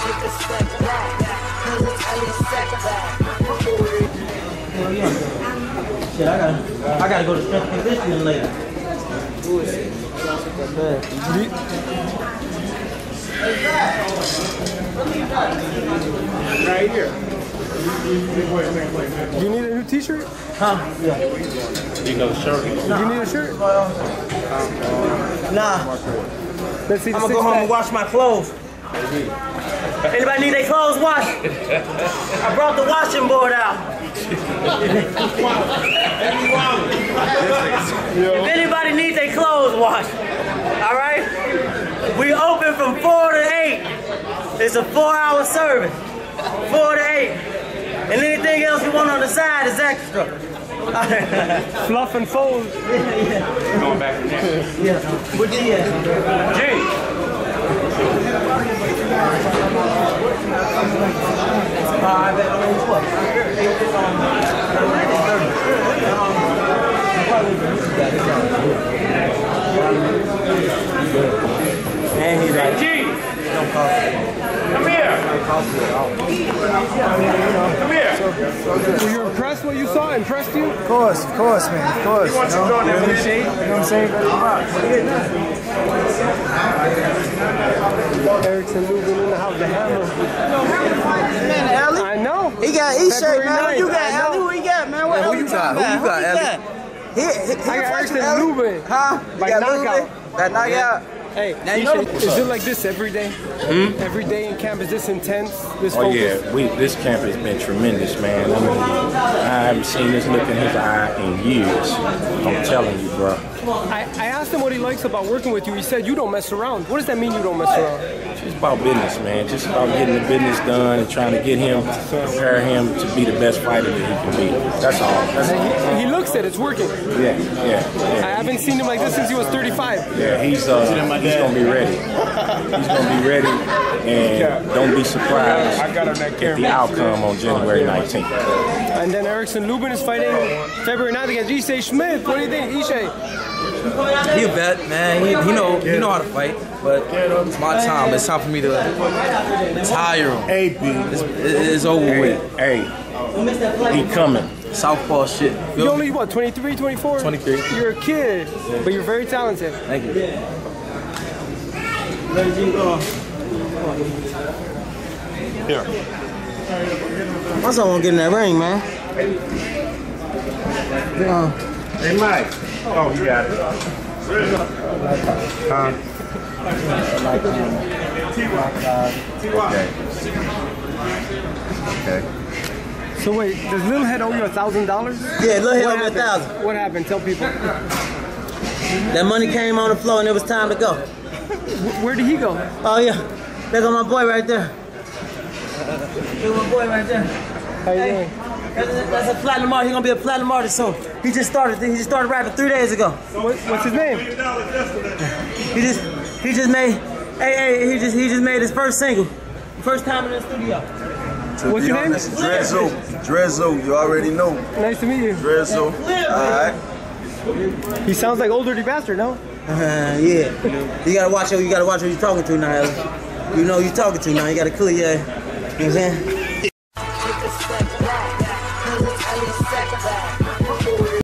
take a step back, cause it's Elie Seckbach. Shit, I gotta go to strength conditioning later. Who is it? Right here. You need a new t-shirt? Huh? Yeah. You know the shirt? No. You need a shirt? Nah. Let's see the I'm gonna go home and wash my clothes. Anybody need their clothes washed? I brought the washing board out. If anybody needs their clothes washed, all right? We open from 4 to 8. It's a 4-hour service, 4 to 8. And anything else you want on the side is extra. Fluff and fold. We're going back to there. Yeah. What do you have? Gee. And he's like, Gee. Come here. Come here. Were you impressed what you saw? Impressed you? Of course, man, of course. You want you doing that new shade? You know what I'm saying? Erickson moving in the house, the hammer. Elie? I know. He got E-shirt, man. What you got, Elie? Who he got, man? What Who you got? Who you got, Elie? He I got Erickson Lubin. Huh? Like knockout. That knockout. Hey, Now you know is it like this every day? Every day in camp is this intense? This Oh focus? yeah, this camp has been tremendous, man. I mean, I haven't seen this look in his eye in years. I'm telling you, bro. I asked him what he likes about working with you. He said you don't mess around. What does that mean, you don't mess around? It's just about business, man. Just about getting the business done and trying to get him, prepare him to be the best fighter that he can be. That's all. That's all. He looks at it. It's working. Yeah. I haven't seen him like this since he was 35. Yeah, he's gonna be ready. He's gonna be ready, and don't be surprised at the outcome on January 19th. And then Erickson Lubin is fighting February 9th against Ishe Smith. What do you think, Ishe? He a vet, man. He know how to fight. But it's my time. It's time for me to tire him. It's over with. Hey, he coming. Southpaw shit. You only, what, 23, 24? 23. You're a kid, but you're very talented. Thank you. Here. my son won't get in that ring, man. Hey, Mike. Oh, you got it. Okay. So wait, does Lil Head owe you $1,000? Yeah, Lil Head owe me $1,000. What happened? Tell people. That money came on the floor and it was time to go. Where did he go? Oh yeah, there go my boy right there. There's my boy right there. How you doing? That's a platinum artist. He's gonna be a platinum artist soon. He just started rapping 3 days ago. What's his name? He just made he just made his first single. First time in the studio. What's your name? Drezzo, you already know. Nice to meet you. Drezzo. Alright. He sounds like Old Dirty Bastard, no? Yeah. You gotta watch who you're talking to now. You know who you're talking to now. You gotta clear your, you know what I'm saying?